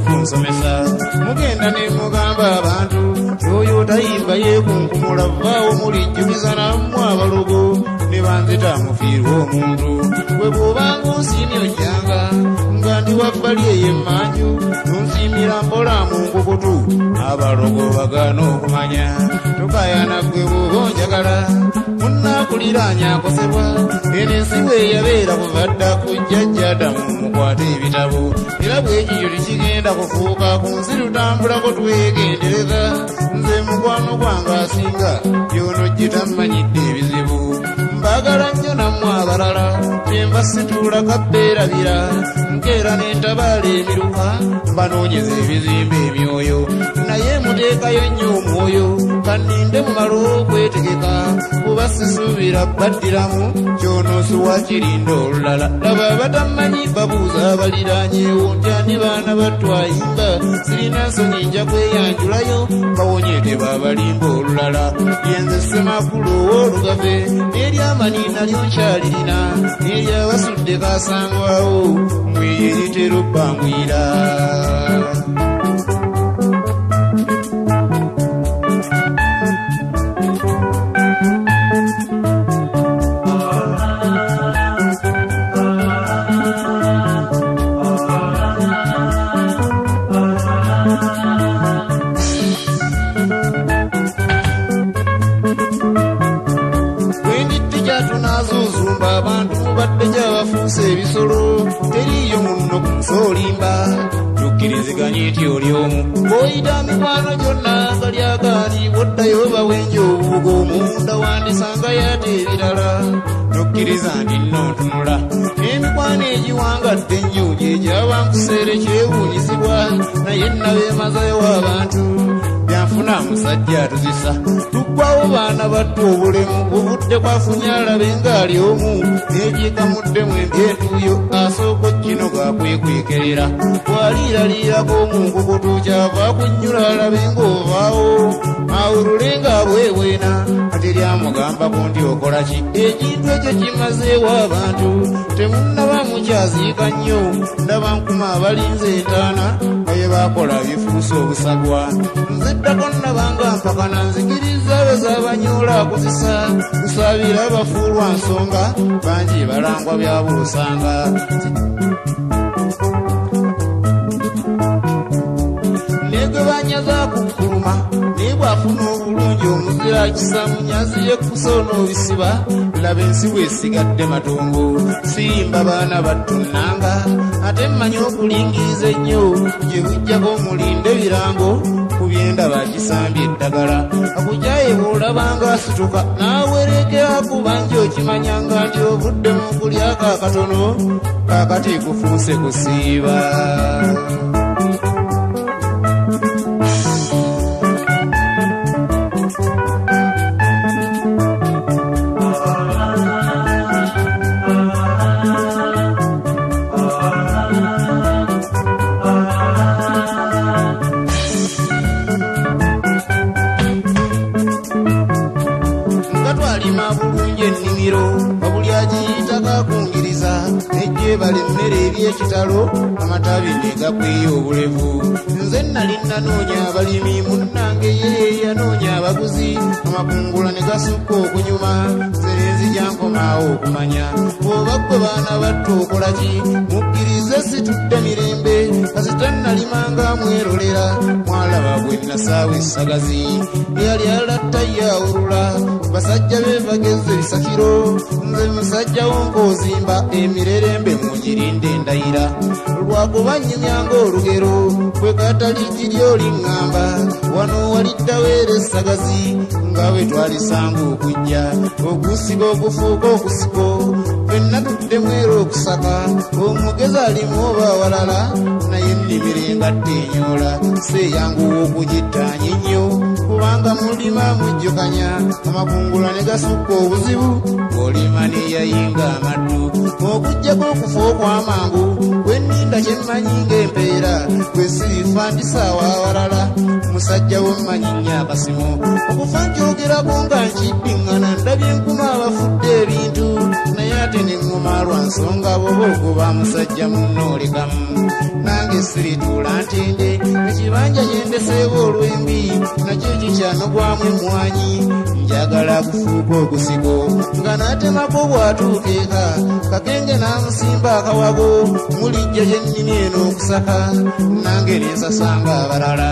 kunsomesa mugenda ne mugamba abantu oyo tayimba yekunkumula vaawo mulijjukiza nammwe abalogo ne banzita mufiirwa omuntu bwe bw'obanga onsiimye ojjanga nga ndi wabbali ey'emmanju nonsiimira mpola mu nkukutu abalogo bagaana okumanya tokayana ggwe bw'oba onjagala munnaakuliraanya akosebwa eno ensi bwe yabeera kuva dda ku jjajja Adamu mukwate ebitabo era bwekityo tekigenda kufuuka ku nsi tutambulako twegendereza nze mukwano gwange asinga byonojje tammanyidde ebizibu mbagala nnyo nammwe abalala kyenva situula kabbeerabira nkeera n'entabaala emiruka mbanoonyeza ebizimba emyoyo naye muteekayo nnyo omwoyo kanninde mumala okwetegeka kuba sisuubira baddiramu kyonoosuwa kirinda olulala laba abatammanyi babuuza abaliraanyeewo nti ani baana batwayimba sirina nsonyi nja kweyanjulayo bawonye tebaabalimba olulala yenze Ssemakulu ow'olugave n'eryamaniina lyo nkyalirina n'eryabasudde kaasangwawo mweye litero bbangwira ebisolo teriyo munno kusolimba tukkiriziganye eti oli omu bw'oyita mikwano gyonna gali agaani bw'oddayo bawenja obubugo omunda wandisanga yate ebirala tokkiriza nti nno ntunula emikwano egiwangadde ennyo gyegyabankuseere kyewuunyizibwa naye nnabeemazayo abantu byanfuna musajja atuzisa tuggwawo baana battu obulemu buvudde kwafunya alabe ng'ali omu n'egyekamuddemu emby'entuuyo asooka kino gakwekwekerera bw'aliiraliirako mu nkukutu kyava kunnyula alabe ng'ovaawo awulule ng'abwebwena ate lyamugambako nti okola ki ekintu ekyo kimazeewo abantu temunnaba mukyaziika nnyo ndaba nkuma abalinze entaana naye bakola bifuusa obusagwa nze ddako nnabanga mpakana nzikiriza bezabanyoola akuzisa nsaabira abafuulwa nsonga bangi balangwa byabuusanga negwe banyaza kukkuluma naye bw'afuna obulungi omuzira kisa munyazi yekkusoona obisiba laba ensi bw'esigadde matongo siyimba baana battunnanga ate mmanyi okulingiriza ennyo gye bujjako mulinde birango ku byenda bakisambye eddagala akujjaye bw'olabanga asituka n'awerekera ku bangi okimanyanga nti ovudde mu kulyako akatono kaakati kufuuse kusiiba Enimiro babuli agiyitaka kungiriza ejje balemmere eby'ekitalo amatabi ne gakweyo obulevu nze nali nanoonya abalimi munnange ye yanoonya abaguzi amakungula ne gasukka okunyuma serenzi gyankomaawo okumanya oba ggwe baana battu okola ki mukkirize situdde mirembe kasita nalimanga mwerolera mwalaba bwe nasaawa essagazi eyali alatta yawulula basajja beebageze ebisakiro nze musajja wonkoozimba emirerembe munyirinde endayira lwakuba nnyumyanga olugero kwe kataliigi ly'oliŋŋamba wano waliddaweera essagazi nga bwe twalisanga okujja okusiga okufuuka okusiko fenna tudde mwera okusaka omugezi alimu oba awalala naye ennimiro engatta enyoola seeyanguwa okugittaanya ennyo kubanga mulima mujjukanya amakungula ne gasukka obuzibu olima neyayinga amaddu okujjako okufa okw'amangu kwenninda kyemmanyi ng'empeera kwe sirifandisaawo awalala musajja wommanyi nnyo akasimu okufa nkyogerako nga nkiddiŋŋana ndabye enkuma abafudde ebintu naye ate ne temunyuma lwa nsonga bwoba okuba musajja munnoolekamu. Nange sirituula ntende ekibanja kyendeseewo olw'embi nakyo kikyanogwamu emmwanyi. Njagala kufuuka ogusiko nga n'atemako bw'atuuka eka kakenge n'amusimba akawago mulijja gye nnimi eno okusaka nange ne nsasanga abalala.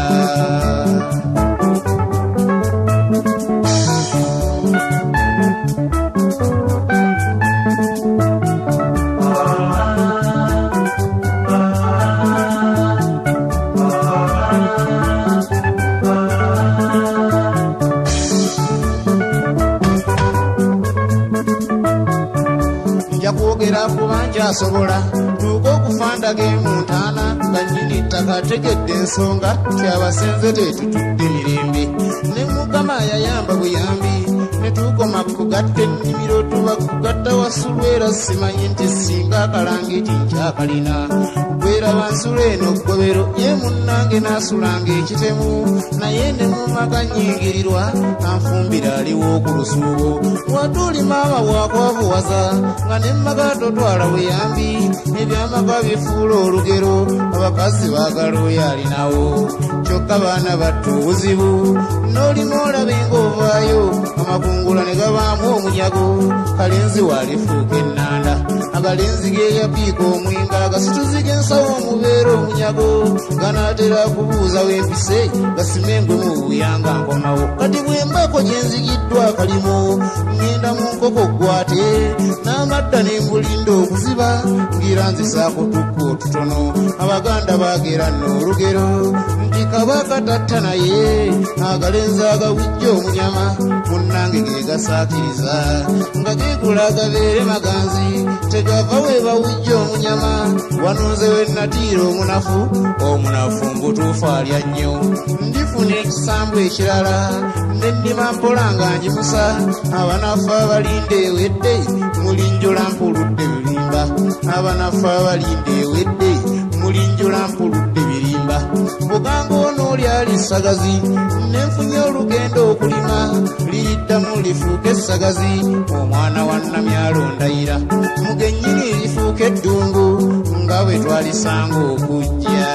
Asobola tuuka okufandage mu ntaana nga nnyini ttaka ategedde ensonga kyabasenze tetutudde mirembe. Ne Mukama yayamba buyambi ne tukoma kugatta ennimiro tuba kugatta Wasulwera simanyi nti singa akalangiti nkyakalina. Bweraba nsula eno ggobero ye munnange n'asulanga ekitemu naye ne mu maka nnyingirirwa anfumbira aliwo ku lusuubo. Watuli maama bwakwavuwaza nga ne mmaka totwala buyambi ebyamaka bifuula olugero abakazi baagala oyo alinawo. Kyokka baana battu obuzibu n'olima olabe ng'ovaayo amakungula ne gabaamu omunyago. Kalenzi waalifuuka ennanda agalenzi geeyapiika omwinga agasituzi g'ensawo omubeera omunyago ganaatera kubuuza w'empise gasimengwe mu buyanga nkomawo. Kati bwembako gye nzigiddwa akalimo ngenda mu nkoko gwate n'amadda ne mbulinda okuziba ngira nzisaako tukka otutono. Abaganda baagera nno olugero nti kabaka tatta naye agalenzi agawujja omunyama munnange ge gasaakiriza nga geegula agabeere maganzi tegava we bawujja omunyama. Wanonze we natiira omunafu mbutuufu alya nnyo. Ndifuna ekisambu ekirala ne nnima mpola nga njimusa abanafu abalinda ewedde mulinjola mpuludde birimba. Abanafu abalinda ewedde mulinjola mpuludde birimba. Buganga ono oli ali ssagazi nenfunye olugendo okulima liyiddamu lifuuka essagazi. Omwana wa nnamyalo ndayira mugennyini lifuuka eddungu nga bwe twalisanga okujja.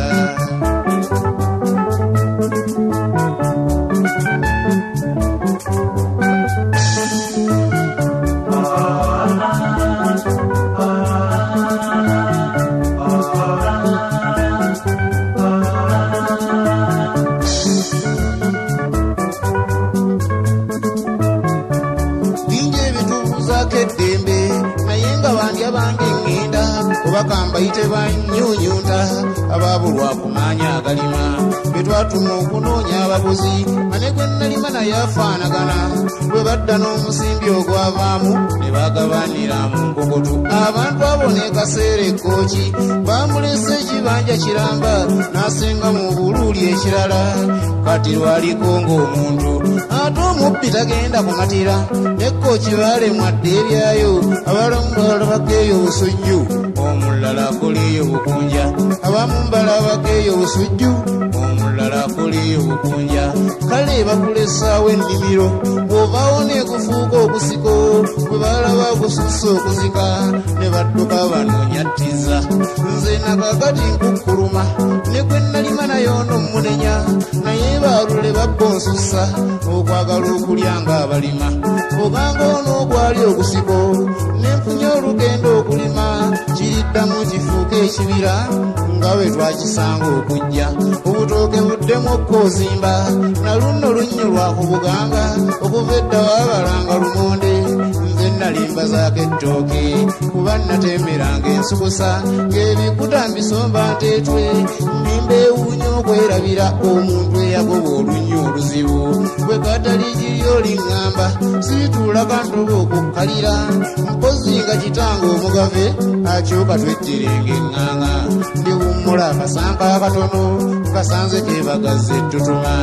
Bakambayite bannyunyunta abaabulwa kumanya agalima bwe twatuma okunoonya abaguzi ane gwe nalima naye afaanagana bwe badda n'omusimbi ogwavaamu ne bagabanira mu nkokoto. Abantu abo ne kaseera ekkooki bamulese ekibanja kiramba n'asenga mu buluuli ekirala. Kati lwaliko ng'omuntu ate omubbi tagenda kumatira nekkooki baalemwadde ebyayo abalamu balala bageeyo obusujju omulala akoleeyo obukunja. Abamu mbala bageeyo obusujju omulala akoleeyo obukunja. Kale bakulesaawo ennimiro bw'ovaawo neekufuuka okusiko bwe balaba kususa okuzika ne badduka banoonyattiza. Nze nakakati nkukkuluma ne gwe nalima naye ono mmunenya naye baalule babba onsusa okwagala okulya ng'abalima. Oganga ono ogwali okusiko nenfunye olugendo okulima kiriddamu kifuuka ekibira nga bwe twakisanga okujja. Obutooke buddemu okkozimba na luno lunnyo lwakubuganga okuva edda waabalanga lumonde. Nze nalimba zaako ettooke kuba natemeranga ensukusa ng'ebikuta mbisomba nteetwe nimba ewuunya okwerabira omuntu eyagoba olunnyo oluzibu. Bwe katali giri oliŋŋamba siituula kantoba okukkalira mpozi nga kitanga omugave akyuka twejjerenge eŋŋaŋa. Ndiwummula akasanka akatono kasanze keebagazza ettutuma.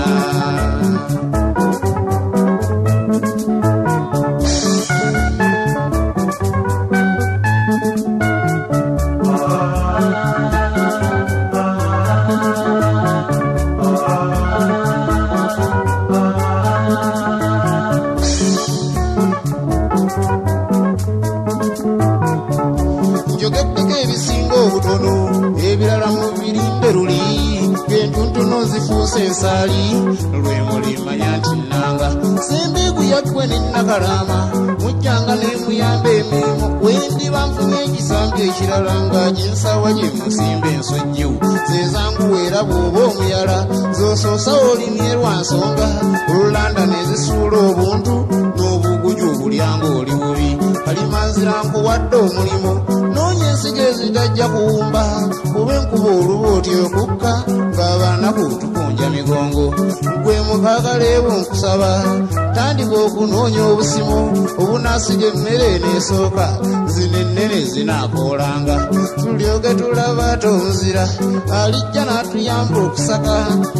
nfuuse ensaali lwe mulimanya nti nnanga sembeegu yaggwe ne Nakalama mujjanga ne muyamba emirimu wendiba nfunye ekisambi ekirala nga ginsawa gye musimba ensojju zezanguweera bw'oba omuyala zosoosa olimye lwa nsonga olulanda ne zisuula obuntu n'obuguju obulyanga oli bubi kalimanzira nkuwadde omulimu noonya ensigo ezitajja kuwumba kuba enkuba oluba otya okukka ng'abaanaku tukunja migongo gwe mukagaleebu nkusaba tandika okunoonya obusimu obunaasiga emmere eneesooka zino ennene zinaakoolanga tulyoke tulaba ate omuzira alijja n'atuyamba okusaka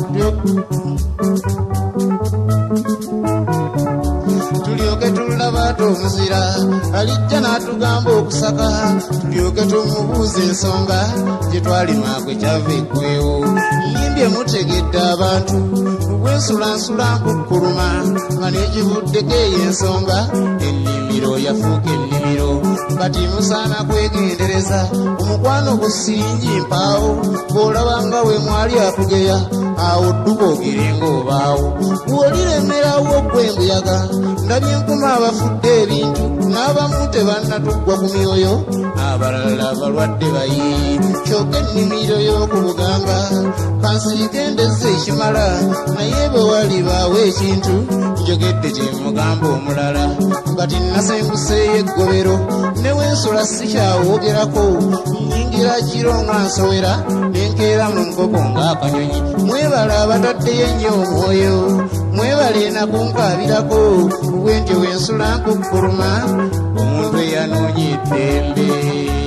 tulyoke tulaba ate omuzira alijja n'atugamba okusaka tulyoke tumubuuza ensonga gye twalima gwe kyava eggwewo nyimbye mutegedde abantu bwensulansula nkukkuluma nga n'ekivuddeko eyo ensonga ennimiro yafuuka ennimiro kati musaana kwegendereza omukwano ku siringi mpaawo bw'olaba nga we mwali akugeya awo dduka ogirenga obaawo bw'oliremerawo gwe mbuyaga ndabye enkuma abafudde ebintu n'abamu tebannatuggwa ku myoyo abalala balwadde bayiyi kyokka ennimiro y'oku buganga kansiigendezza ekimala naye bwe walibaawo ekintu njogedde kye mugamba omulala kati nasenguseeyo eggobero ne wensula sikyawoogerako nnyingira kiro nga nsowera nenkeera mu nkoko ng'akanyonyi mwebala abataddeyo ennyo omwoyo mwebale nakunkaabirako bwe ntyo wensula nkukkuluma omuntu eyanoonya eddembe